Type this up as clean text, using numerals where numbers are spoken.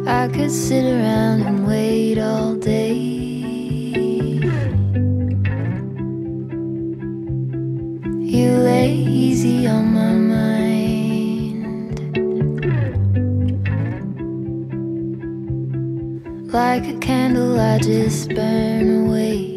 I could sit around and wait all day. You lay easy on my mind, like a candle I just burn away.